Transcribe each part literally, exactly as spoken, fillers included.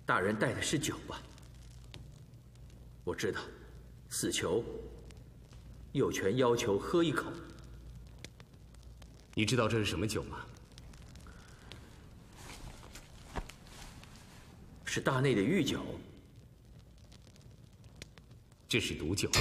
大人带的是酒吧？我知道，死囚有权要求喝一口。 你知道这是什么酒吗？ 是大内的御酒。 这是毒酒。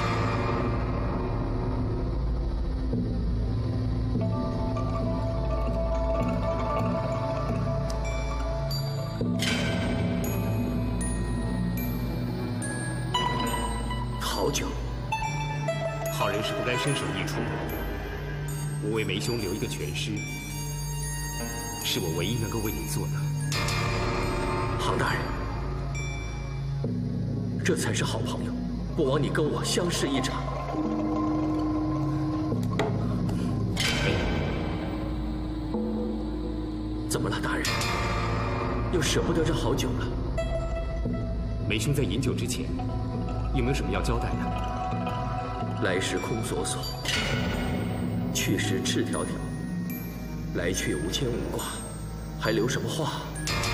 好酒。 好人是不该身首异处的。我为梅兄留一个全尸，是我唯一能够为你做的。 杭大人，这才是好朋友。不枉你跟我相识一场。 梅， 怎么了，大人？又舍不得这好酒了？ 梅兄在饮酒之前，有没有什么要交代的？ 来时空索索，去时赤条条，来去无牵无挂，还留什么话？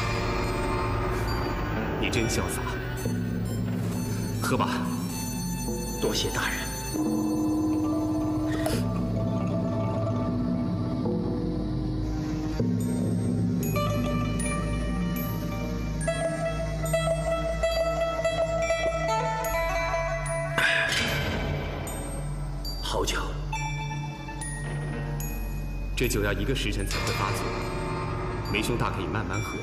你真潇洒。喝吧。 多谢大人。好酒。 这酒要一个时辰才会发作，梅兄大可以慢慢喝。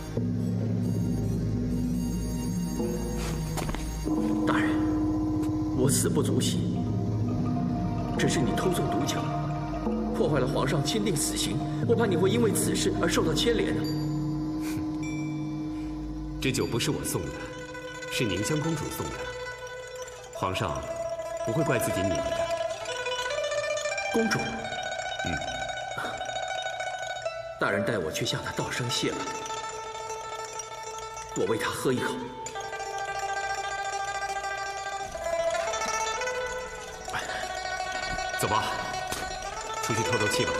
大人，我死不足惜，只是你偷送毒酒，破坏了皇上钦定死刑，我怕你会因为此事而受到牵连呢。 这酒不是我送的，是宁香公主送的，皇上不会怪自己女儿的。 公主。 嗯。 大人带我去向她道声谢吧，我为她喝一口。 走吧，出去透透气吧。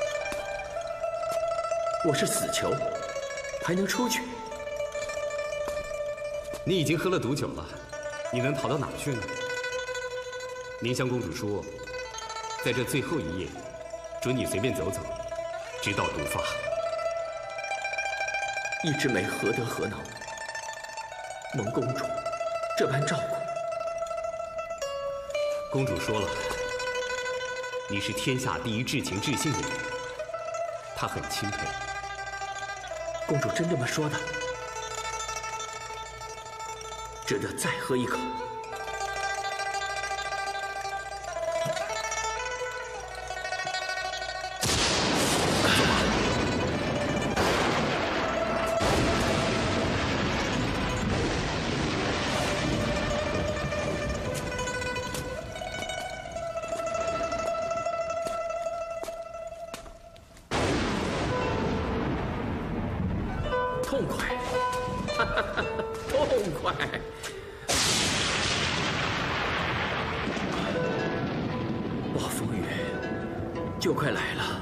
我是死囚，还能出去？ 你已经喝了毒酒了，你能逃到哪儿去呢？宁香公主说，在这最后一夜，准你随便走走，直到毒发。 一枝梅何德何能，蒙公主这般照顾？ 公主说了，你是天下第一至情至性的人，她很钦佩。 公主真这么说的？值得再喝一口。痛快，哈哈哈，痛快！暴风雨就快来了。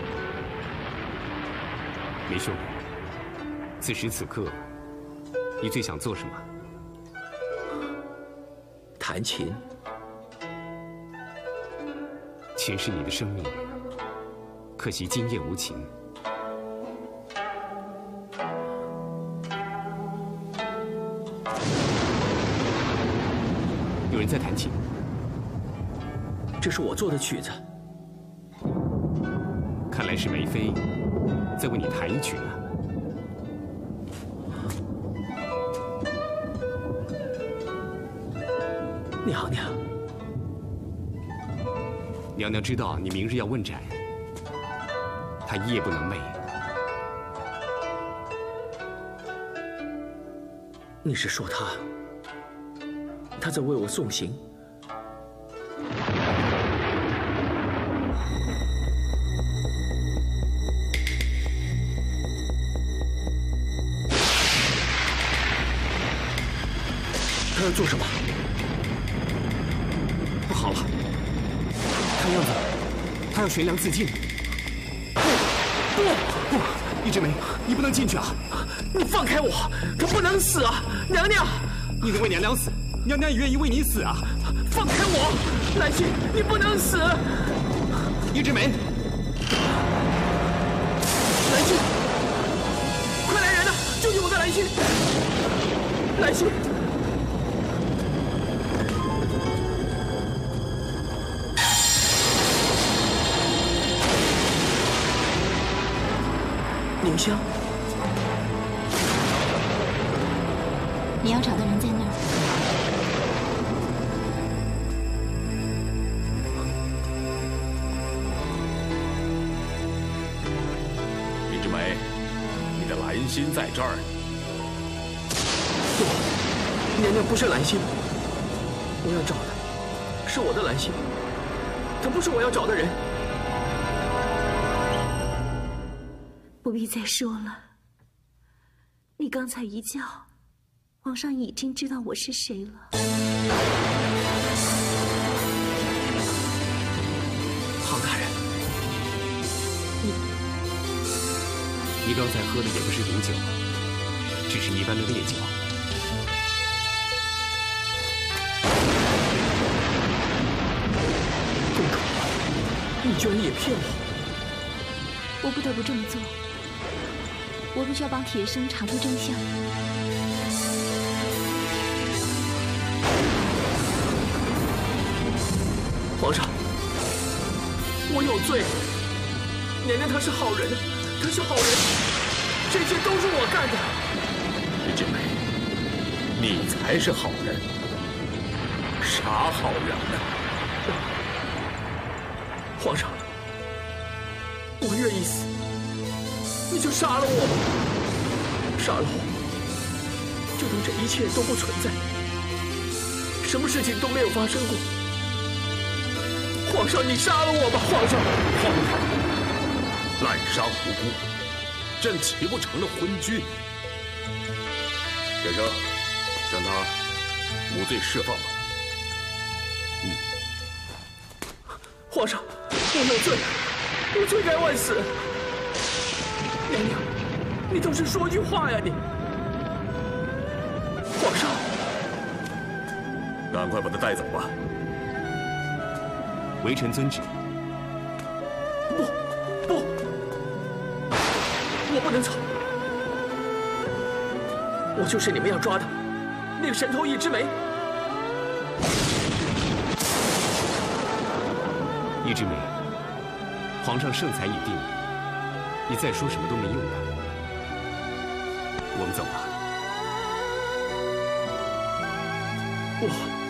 梅兄，此时此刻，你最想做什么？ 弹琴。 琴是你的生命，可惜今夜无情。有人在弹琴， 这是我做的曲子。 看来是梅妃在为你弹一曲呢。 娘娘， 娘娘知道你明日要问斩，她夜不能寐。 你是说他？他在为我送行？他要做什么？ 不好了，看样子他要悬梁自尽。不不不，一枝梅，你不能进去啊！ 你放开我！他不能死啊，娘娘！ 你能为娘娘死，娘娘也愿意为你死啊！ 放开我，兰心，你不能死！ 易之梅， 兰心，快来人呐，救救我的兰心！兰心！凝香， 你要找的人在那儿。 林之梅，你的兰心在这儿。 不，娘娘不是兰心，我要找的是我的兰心，她不是我要找的人。 不必再说了。你刚才一叫，皇上已经知道我是谁了。 唐大人，你你刚才喝的也不是毒酒，只是一般的烈酒。 公主，你居然也骗我！ 我不得不这么做。我必须要帮铁生查出真相。 皇上，我有罪。娘娘她是好人，她是好人，这些都是我干的。 林之梅，你才是好人，啥好人呢？ 皇上，我愿意死。你就杀了我吧，杀了我，就当这一切都不存在，什么事情都没有发生过。皇上，你杀了我吧，皇上！ 荒唐，滥杀无辜，朕岂不成了昏君？铁生，将他无罪释放吧。 嗯。皇上，我有罪，我罪该万死。娘娘，你倒是说句话呀！你，皇上， 赶快把他带走吧。 微臣遵旨。 不，不，我不能走。我就是你们要抓的那个神偷易之梅。 易之梅，皇上圣裁已定。你再说什么都没用的，我们走吧。 我，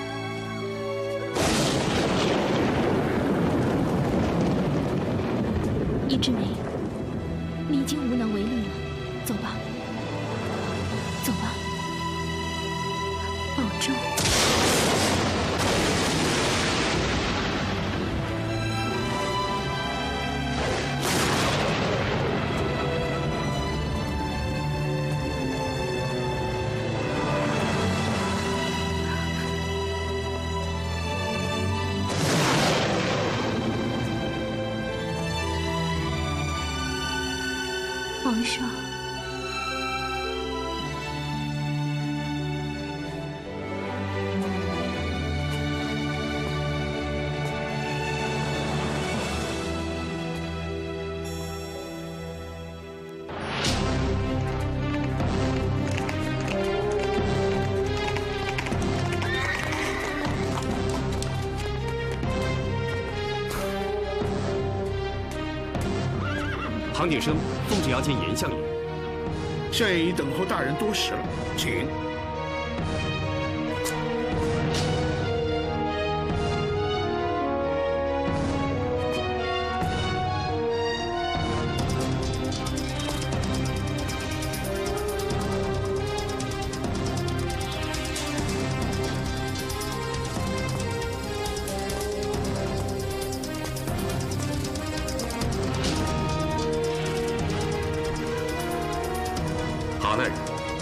易之梅，你已经无能为力了，走吧，走吧， 保重。皇上， 唐景生奉旨要见严相爷。 相爷已等候大人多时了，请。 唐大人，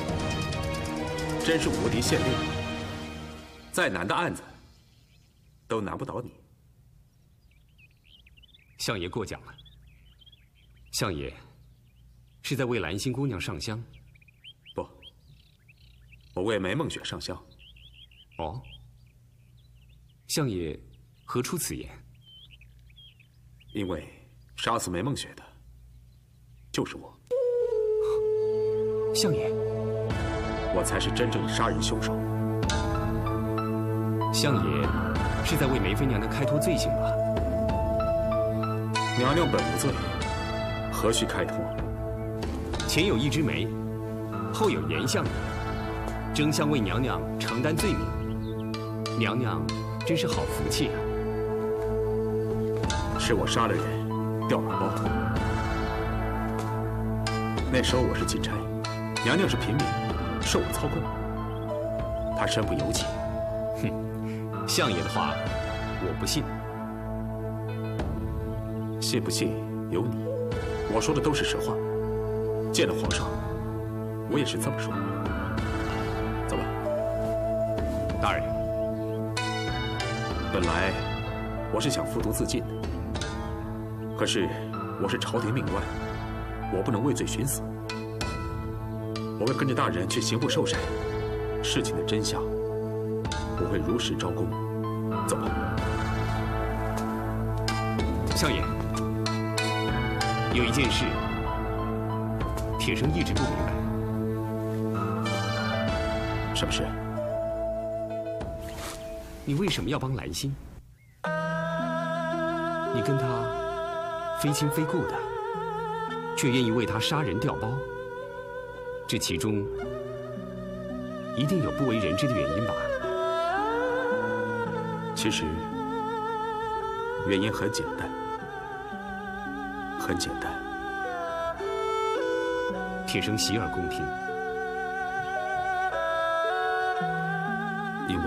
真是无敌县令，再难的案子都难不倒你。 相爷过奖了。相爷是在为兰心姑娘上香， 我为梅梦雪上香。 哦，相爷何出此言？ 因为杀死梅梦雪的，就是我。 相爷， 我才是真正的杀人凶手。 相爷是在为梅妃娘娘开脱罪行吧？ 娘娘本无罪，何须开脱？ 前有一枝梅，后有严相爷，争相为娘娘承担罪名。娘娘真是好福气啊！ 是我杀了人，掉了包。那时候我是钦差，娘娘是平民，受我操控，她身不由己。 哼，相爷的话我不信。 信不信由你，我说的都是实话。见了皇上，我也是这么说。走吧。 大人， 本来我是想服毒自尽的，可是我是朝廷命官，我不能畏罪寻死。我会跟着大人去刑部受审，事情的真相我会如实招供。走吧。 相爷，有一件事，铁生一直不明白。 什么事？ 你为什么要帮兰心？你跟他非亲非故的，却愿意为他杀人调包，这其中一定有不为人知的原因吧？ 其实原因很简单，很简单。 铁生洗耳恭听。 因为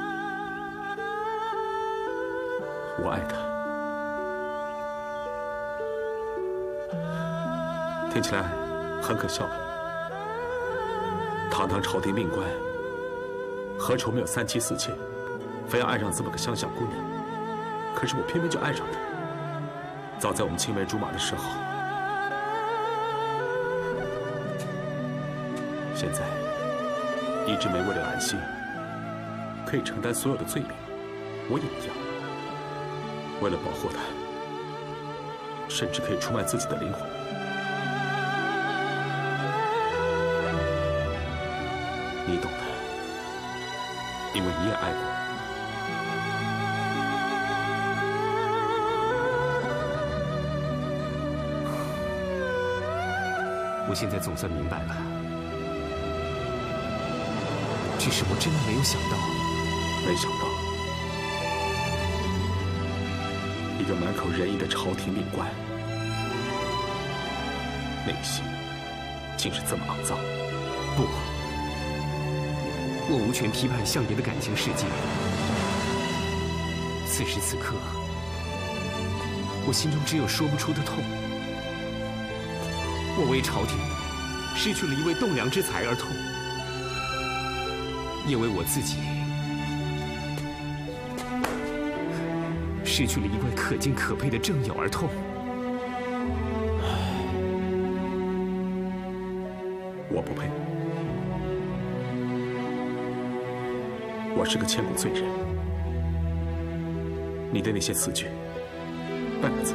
我爱他。听起来很可笑吧？堂堂朝廷命官，何愁没有三妻四妾，非要爱上这么个乡下姑娘？可是我偏偏就爱上她。早在我们青梅竹马的时候，现在一枝梅为了兰心，可以承担所有的罪名，我也一样。为了保护她，甚至可以出卖自己的灵魂。你懂的，因为你也爱过。 我现在总算明白了，只是我真的没有想到， 没想到，一个满口仁义的朝廷命官，内心竟是这么肮脏。 不，我无权批判相爷的感情世界。此时此刻，我心中只有说不出的痛。我为朝廷失去了一位栋梁之才而痛，也为我自己失去了一位可敬可佩的正友而痛。 我不配，我是个千古罪人。你的那些词句，半个字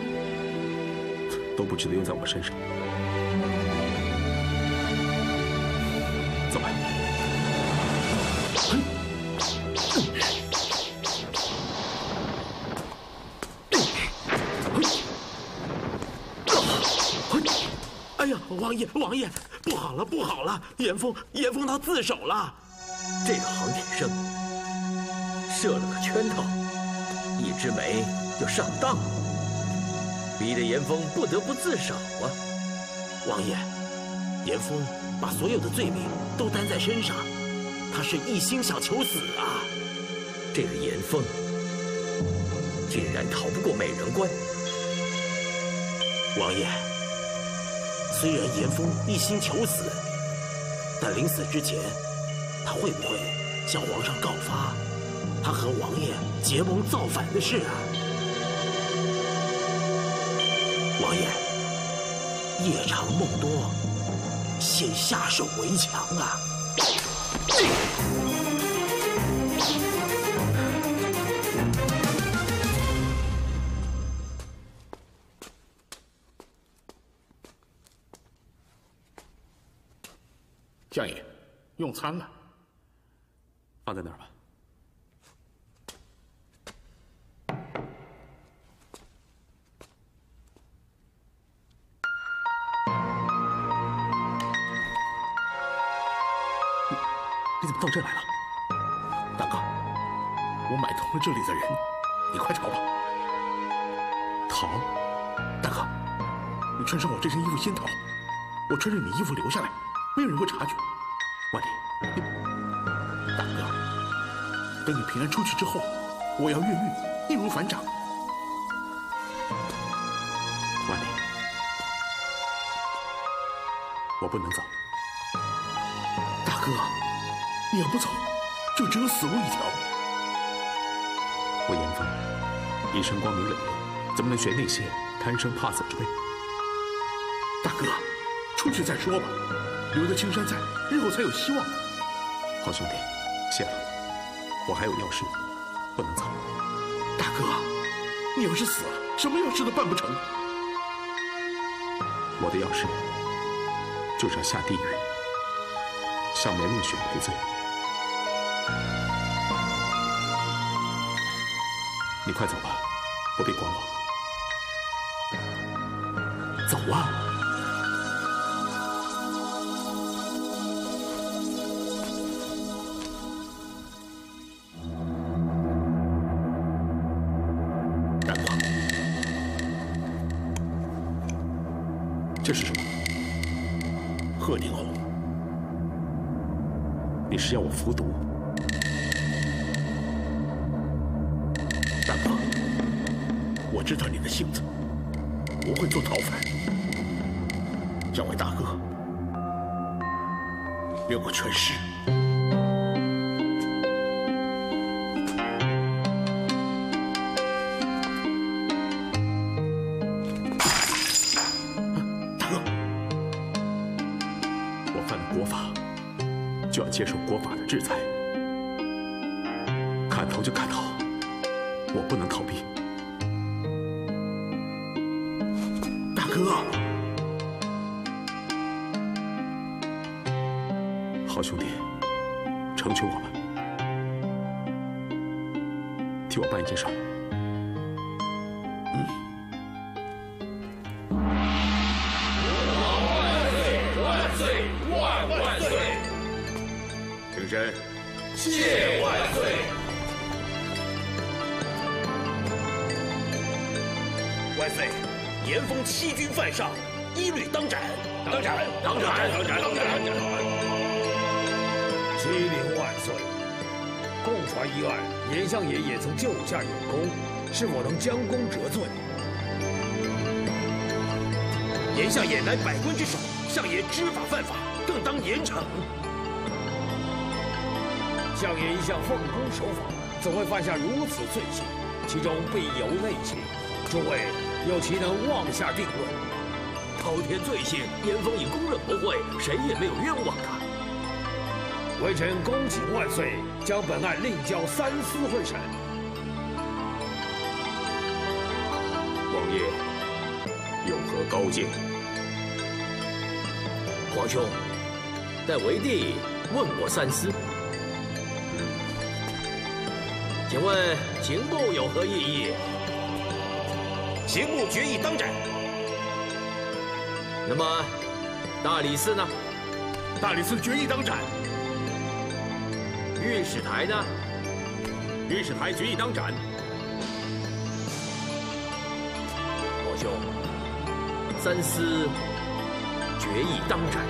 都不值得用在我身上。走吧。 哎呀，王爷，王爷，不好了，不好了！严峰，严峰他自首了。 这个杭铁生设了个圈套，一枝梅就上当了，逼得严峰不得不自首啊！ 王爷，严峰把所有的罪名都担在身上，他是一心想求死啊！ 这个严峰竟然逃不过美人关。 王爷，虽然严峰一心求死，但临死之前，他会不会向皇上告发他和王爷结盟造反的事啊？王爷，夜长梦多，先下手为强啊！ 相爷，用餐了。 放在那儿吧。你你怎么到这来了？ 大哥，我买通了这里的人，你快逃吧。 逃？ 大哥，你穿上我这身衣服先逃，我穿着你衣服留下来，没有人会察觉。 万里， 你大哥，等你平安出去之后，我要越狱，易如反掌。 万里，我不能走。 大哥，你要不走，就只有死路一条。 我严峰一生光明磊落，怎么能学那些贪生怕死之辈？ 大哥，出去再说吧，留得青山在，日后才有希望。 好兄弟，谢了，我还有要事，不能走。 大哥，你要是死了，什么要事都办不成。 我的要事就是要下地狱，向梅梦雪赔罪。你快走吧，不必管我。 走啊！大哥， 这是什么？ 鹤顶红。 你是要我服毒？ 大哥，我知道你的性子，不会做逃犯。这位大哥，留个全尸。大哥， 我犯了国法，就要接受国法的制裁。砍头就砍头，我不能逃避。 大哥， 好兄弟，成全我吧，替我办一件事。 嗯。 万岁！万万岁！ 平身。 谢万岁！ 万岁！严峰欺君犯上，一律当斩！当斩！当斩！当斩！当斩！ 启禀万岁，共传一案，严相爷也曾救驾有功，是否能将功折罪？ 严相爷乃百官之首，相爷知法犯法，更当严惩。 相爷一向奉公守法，怎会犯下如此罪行？其中必有内情，诸位又岂能妄下定论？ 滔天罪行，严峰已供认不讳，谁也没有冤枉他。 微臣恭请万岁将本案另交三司会审。 王爷有何高见？皇兄，待为帝问过三司。请问刑部有何异议？ 刑部决议当斩。 那么大理寺呢？ 大理寺决议当斩。 御史台呢？ 御史台决议当斩。 皇兄，三司决议当斩。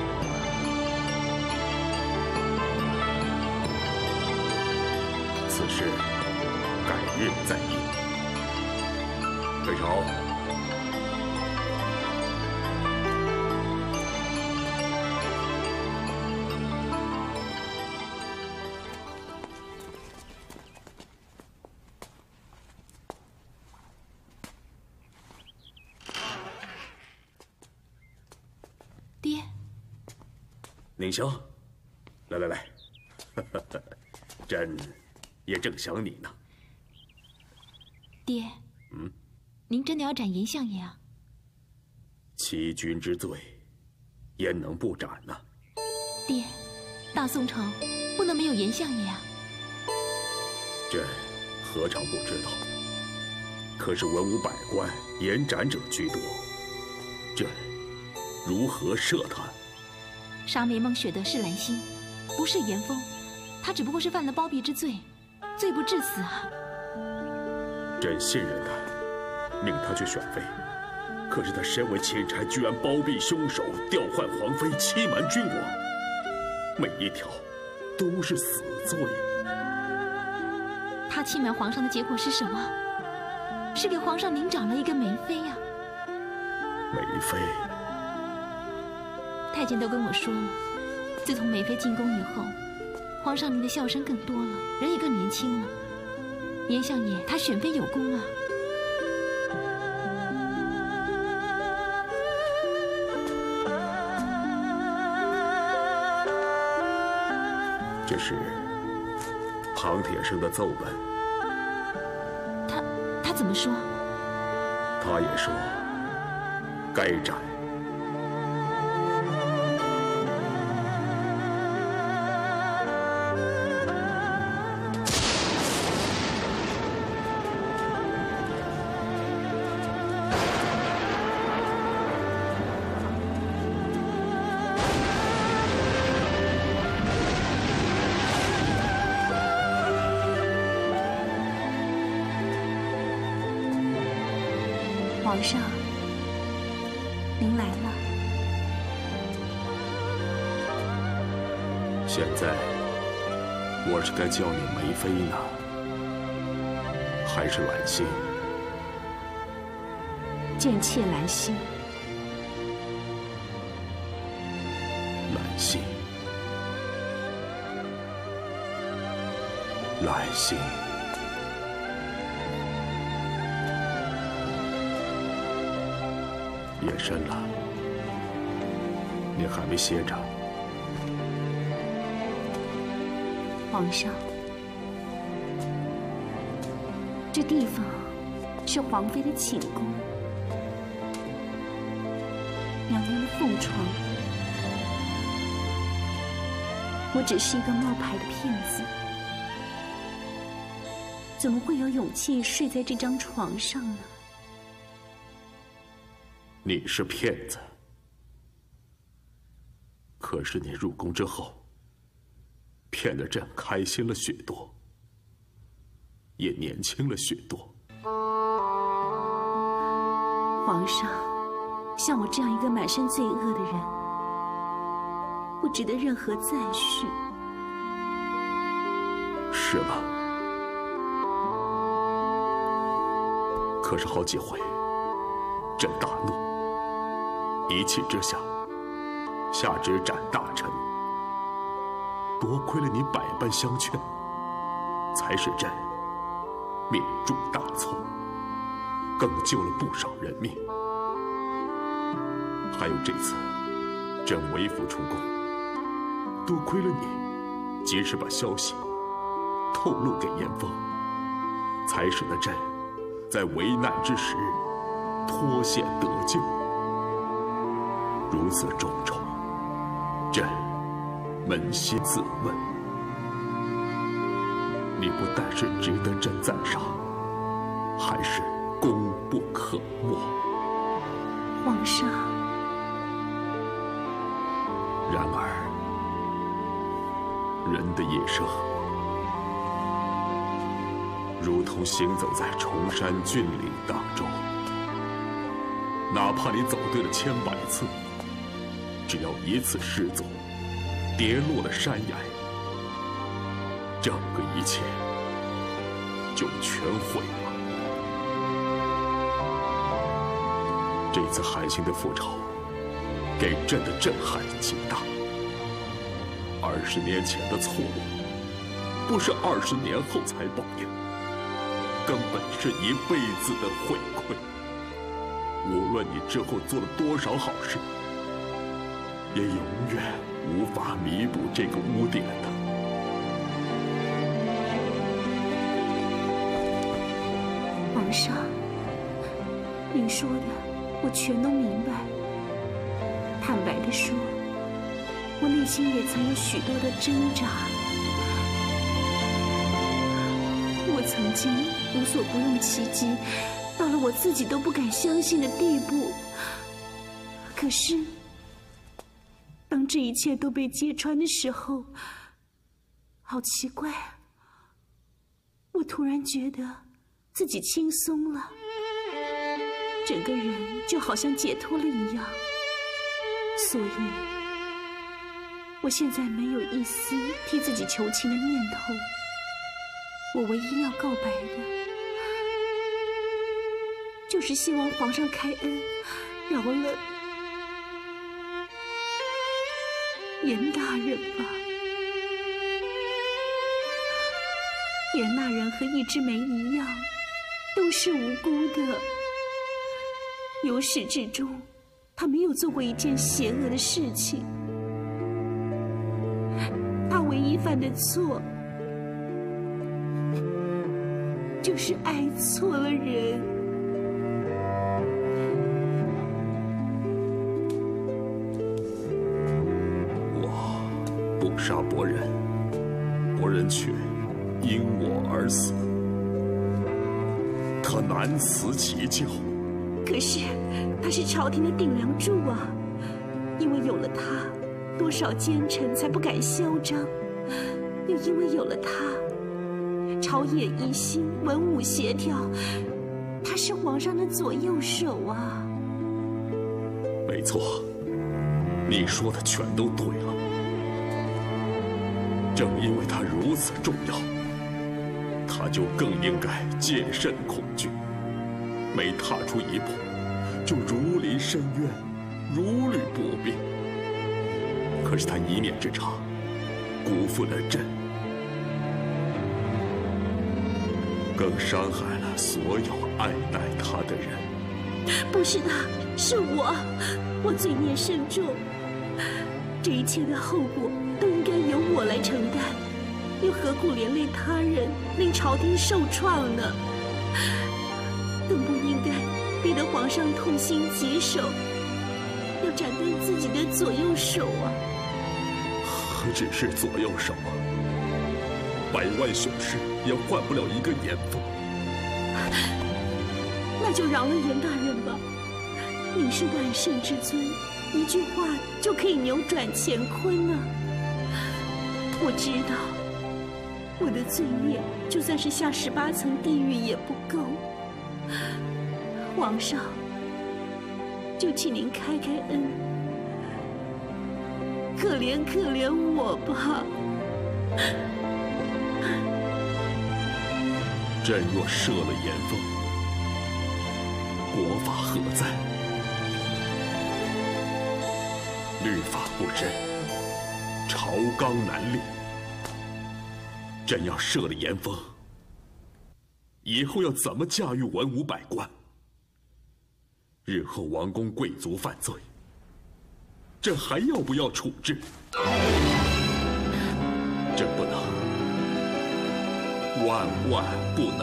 此事改日再议。退朝。 爹， 宁兄，来来来，朕也正想你呢。 爹， 嗯， 您真的要斩严相爷啊？ 欺君之罪，焉能不斩呢？ 爹，大宋朝不能没有严相爷啊。 朕何尝不知道？可是文武百官、延展者居多，朕如何赦他？ 杀梅梦雪的是兰心，不是严峰，他只不过是犯了包庇之罪，罪不至死啊。 朕信任他，命他去选妃。可是他身为钦差，居然包庇凶手，调换皇妃，欺瞒君王，每一条都是死罪。 他欺瞒皇上的结果是什么？是给皇上您找了一个梅妃呀、 啊。梅妃。 太监都跟我说了，自从梅妃进宫以后，皇上您的笑声更多了，人也更年轻了。严相爷他选妃有功啊。 这是庞铁生的奏本。 他他怎么说？ 他也说该斩。 皇上，您来了。 现在我是该叫你梅妃呢，还是兰心？ 贱妾兰心。 兰心，兰心。夜深了，你还没歇着。 皇上，这地方是皇妃的寝宫，娘娘的凤床。我只是一个冒牌的骗子，怎么会有勇气睡在这张床上呢？ 你是骗子，可是你入宫之后，骗得朕开心了许多，也年轻了许多。 皇上，像我这样一个满身罪恶的人，不值得任何赞许。 是吗？可是好几回，朕大怒。一气之下，下旨斩大臣。多亏了你百般相劝，才使朕免铸大错，更救了不少人命。还有这次，朕为父出宫，多亏了你，及时把消息透露给严峰，才使得朕在危难之时脱险得救。如此种种，朕扪心自问，你不但是值得朕赞赏，还是功不可没。 皇上， 然而，人的一生如同行走在崇山峻岭当中，哪怕你走对了千百次，只要一次失足，跌落了山崖，整个一切就全毁了。这次韩信的复仇，给朕的震撼极大。二十年前的错误，不是二十年后才报应，根本是一辈子的悔愧。无论你之后做了多少好事，也永远无法弥补这个污点的。 皇上，您说的我全都明白。坦白地说， 我内心也曾有许多的挣扎。我曾经无所不用其极，到了我自己都不敢相信的地步。可是，当这一切都被揭穿的时候，好奇怪啊！我突然觉得自己轻松了，整个人就好像解脱了一样。所以，我现在没有一丝替自己求情的念头。我唯一要告白的，就是希望皇上开恩，饶了严大人吧。严大人和易之梅一样，都是无辜的。由始至终，他没有做过一件邪恶的事情。他唯一犯的错，就是爱错了人。 我不杀伯仁，伯仁却因我而死，他难辞其咎。 可是他是朝廷的顶梁柱啊，因为有了他，多少奸臣才不敢嚣张；又因为有了他，朝野一心，文武协调。他是皇上的左右手啊。 没错，你说的全都对了。正因为他如此重要，他就更应该戒慎恐惧。每踏出一步，就如临深渊，如履薄冰。可是他一念之差，辜负了朕，更伤害了所有爱戴他的人。 不是他，是我，我罪孽深重，这一切的后果都应该由我来承担，又何苦连累他人，令朝廷受创呢？更不应该逼得皇上痛心疾首，要斩断自己的左右手啊！ 何止是左右手啊，百万雄师也换不了一个严峰。 那就饶了严大人吧，您是万圣之尊，一句话就可以扭转乾坤啊！我知道，我的罪孽就算是下十八层地狱也不够。皇上，就请您开开恩，可怜可怜我吧。 朕若赦了严峰，国法何在？律法不真，朝纲难立。朕要赦了严峰，以后要怎么驾驭文武百官？日后王公贵族犯罪，朕还要不要处置？朕不能，万万不能！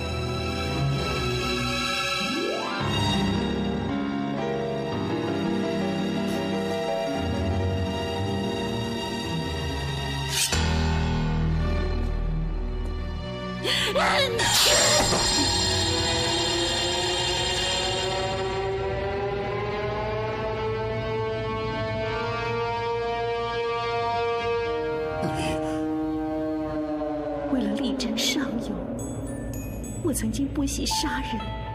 为了力争上游，我曾经不惜杀人。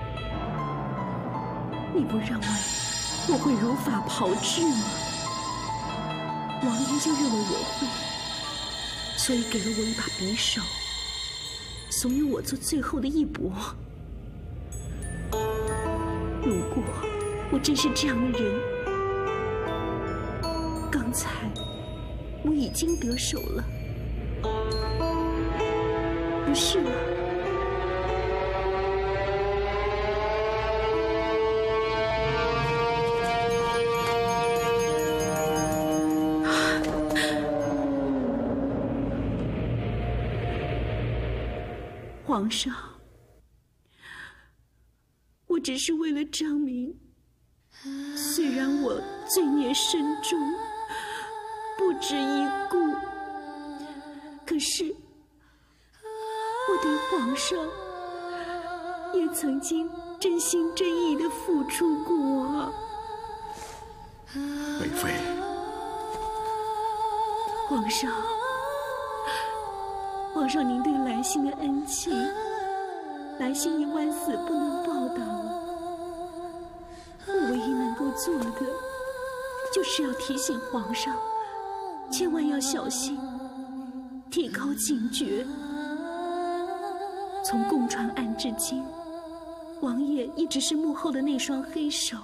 你不认为我会如法炮制吗？王爷就认为我会，所以给了我一把匕首，怂恿我做最后的一搏。如果我真是这样的人，刚才我已经得手了，不是吗？皇上，我只是为了证明，虽然我罪孽深重，不不值一顾。可是，我对皇上也曾经真心真意的付出过啊。 美妃， 皇上，皇上，您对兰心的恩情，兰心已万死不能报答了。我唯一能够做的，就是要提醒皇上，千万要小心，提高警觉。从共传案至今，王爷一直是幕后的那双黑手。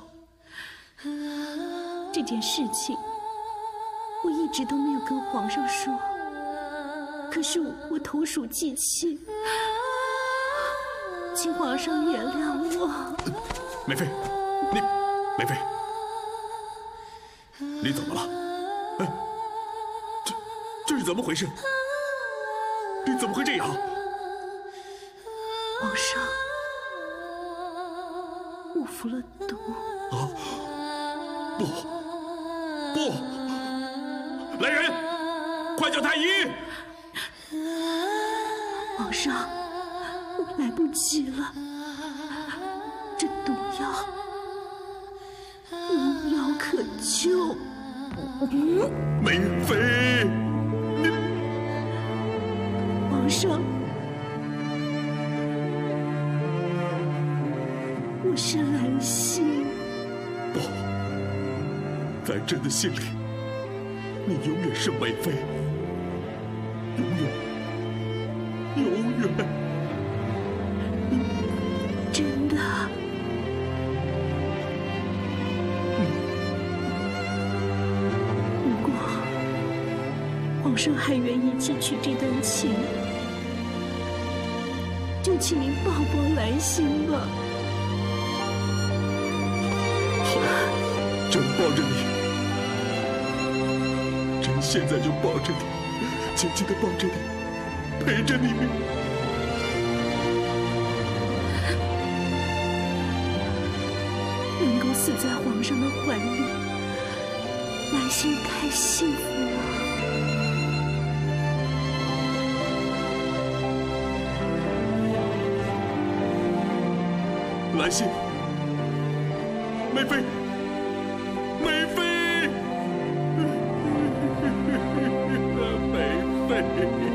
这件事情，我一直都没有跟皇上说。可是我投鼠忌器，请皇上原谅我。 美妃，你，美妃，你怎么了？哎，这这是怎么回事？你怎么会这样？ 皇上，我服了毒。 啊！不，不！来人，快叫太医！ 皇上，来不及了，这毒药无药可救。 美妃， 皇上，我是兰心。 不，在朕的心里，你永远是美妃，永远，永远。 真的？如果皇上还愿意记取这段情，就请您抱抱兰心吧。 好，朕抱着你，朕现在就抱着你，紧紧地抱着你，陪着你。 能够死在皇上的怀里，兰心太幸福了。 兰心，美妃，美妃，美妃。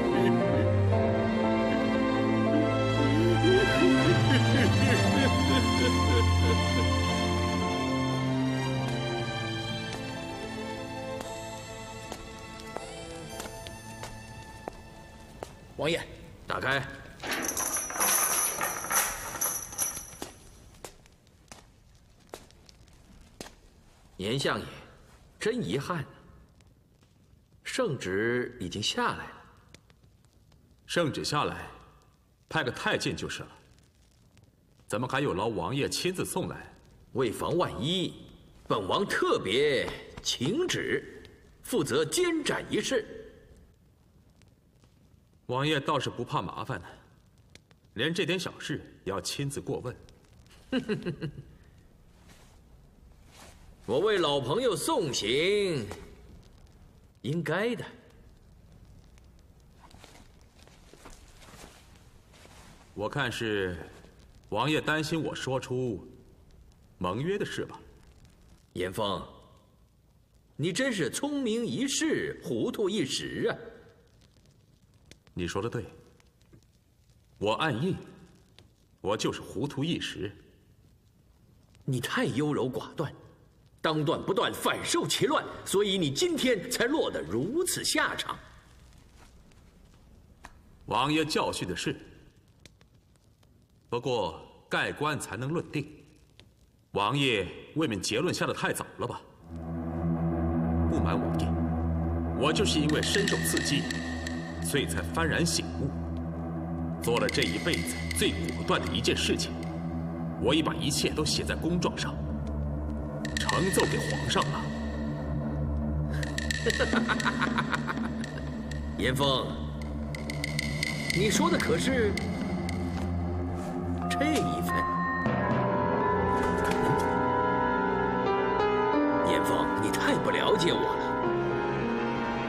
王爷，打开。严相爷，真遗憾，圣旨已经下来了。 圣旨下来，派个太监就是了。怎么还有劳王爷亲自送来？ 为防万一，本王特别请旨，负责监斩一事。 王爷倒是不怕麻烦呢，连这点小事也要亲自过问。 我为老朋友送行，应该的。 我看是王爷担心我说出盟约的事吧？ 严峰，你真是聪明一世，糊涂一时啊！ 你说的对，我暗印，我就是糊涂一时。 你太优柔寡断，当断不断，反受其乱，所以你今天才落得如此下场。 王爷教训的是，不过盖棺才能论定，王爷未免结论下得太早了吧？不瞒王爷，我就是因为深受刺激，所以才幡然醒悟，做了这一辈子最果断的一件事情。我已把一切都写在公状上，呈奏给皇上了。 严峰，你说的可是这一份？严峰，你太不了解我了。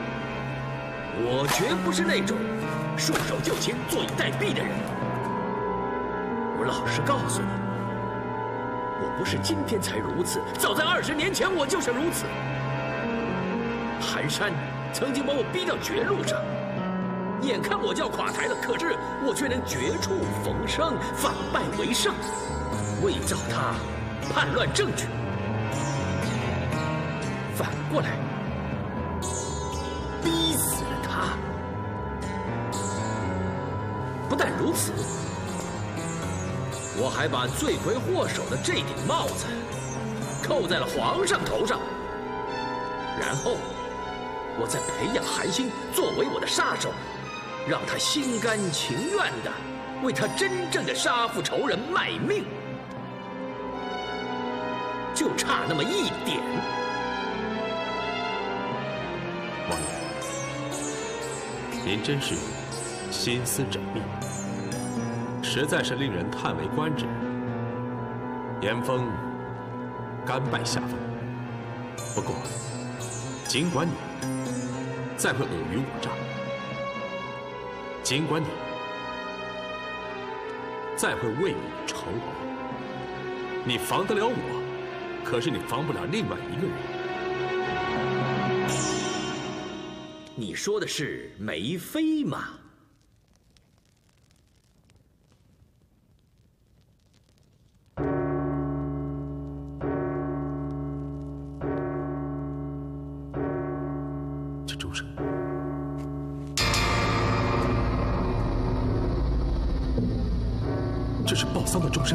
我绝不是那种束手就擒、坐以待毙的人。我老实告诉你，我不是今天才如此，早在二十年前我就是如此。寒山曾经把我逼到绝路上，眼看我就要垮台了，可是我却能绝处逢生，反败为胜，伪造他叛乱证据。反过来，逼死了他。不但如此，我还把罪魁祸首的这顶帽子扣在了皇上头上，然后我再培养韩星作为我的杀手，让他心甘情愿地为他真正的杀父仇人卖命，就差那么一点。 王爷，您真是心思缜密，实在是令人叹为观止。严峰甘拜下风，不过尽管你再会尔虞我诈，尽管你再会未雨绸缪，你防得了我，可是你防不了另外一个人。 你说的是梅妃吗？ 这钟声，这是报丧的钟声，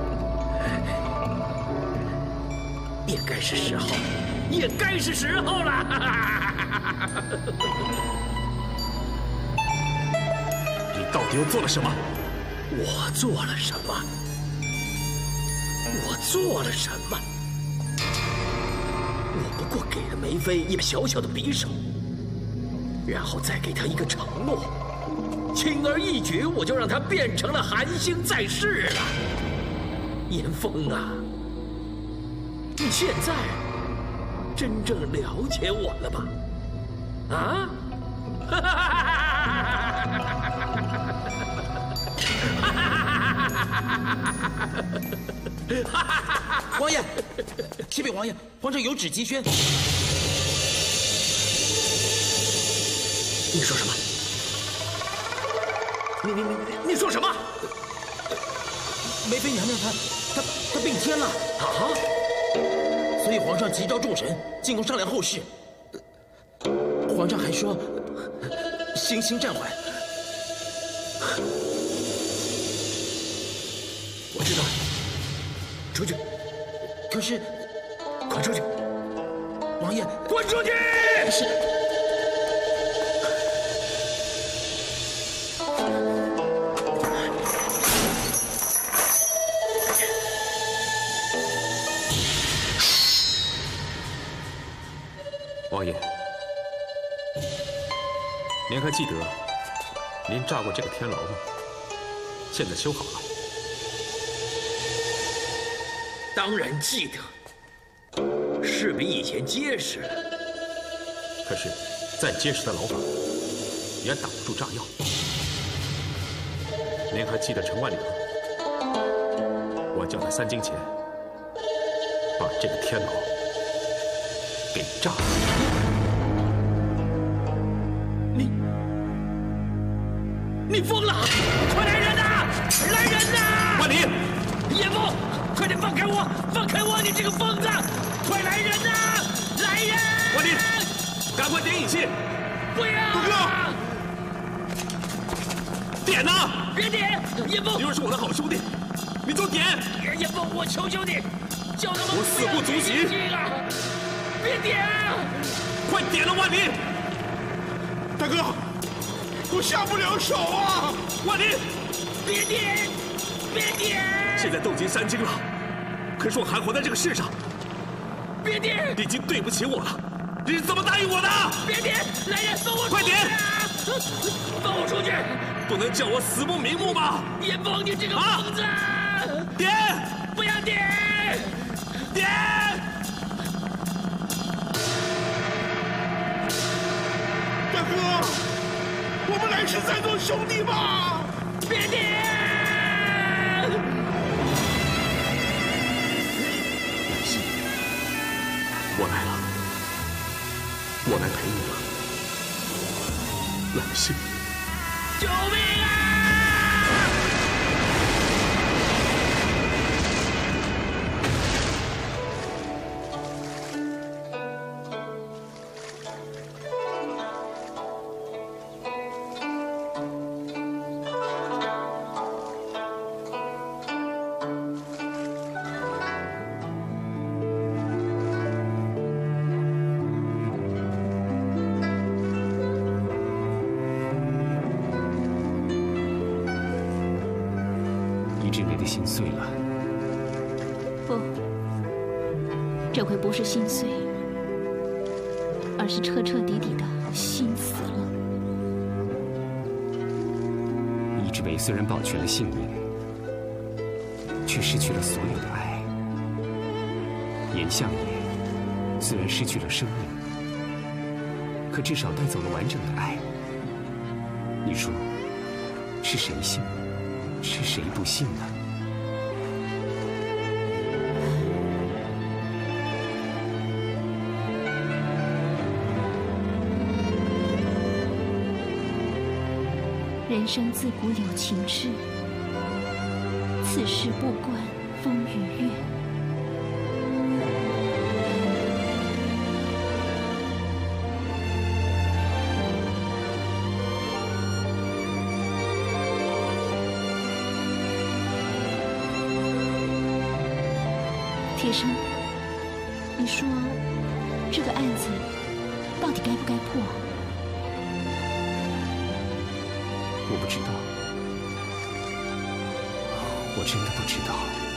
也该是时候，也该是时候了。 你到底又做了什么？ 我做了什么？我做了什么？我不过给了梅妃一把小小的匕首，然后再给她一个承诺，轻而易举我就让她变成了韩星在世了。严峰啊，你现在真正了解我了吧？啊？ 王爷，启禀王爷，皇上有旨急宣。 你说什么？你你你你说什么？ 梅妃娘娘她她她病天了啊！ 所以皇上急召众神进宫商量后事。皇上还说，行刑暂缓。 我知道，出去。 可是， 滚出去！ 王爷， 滚出去！ 是。 王爷，您还记得您炸过这个天牢吗？现在修好了。 当然记得，是比以前结实了。 可是，再结实的牢房也挡不住炸药。您还记得陈万里吗？我叫他三更前把这个天牢给炸了。 你，你疯了！快来人呐！来人呐！ 万里， 严峰，快点放开我！放开我！你这个疯子！快来人呐！来人！ 万里，赶快点引信！ 不要！ 大哥，点呐！ 别点！严峰， 你若是我的好兄弟，你就点！ 严峰，我求求你，叫他们我死不足惜！ 别点啊！ 快点了，万里！ 大哥，我下不了手啊！ 万里， 别点！别点！ 现在都已经三更了，可是我还活在这个世上。 别点！ 你已经对不起我了，你是怎么答应我的？ 别点！来人，放我出去！ 快点！ 放我出去！ 不能叫我死不瞑目吗？ 严峰，你这个疯子！ 啊、点！ 不要点！ 点！ 大哥， 是再做兄弟吧？ 别停！ 兰心，我来了，我来陪你了，兰心。 救命啊！ 一枝梅的心碎了。 不，这回不是心碎，而是彻彻底底的心死了。 一枝梅虽然保全了性命，却失去了所有的爱。严相爷虽然失去了生命，可至少带走了完整的爱。你说，是谁信？是谁不信呢？ 人生自古有情志，此事不关风与月。铁生，你说这个案子到底该不该破？ 我不知道，我真的不知道。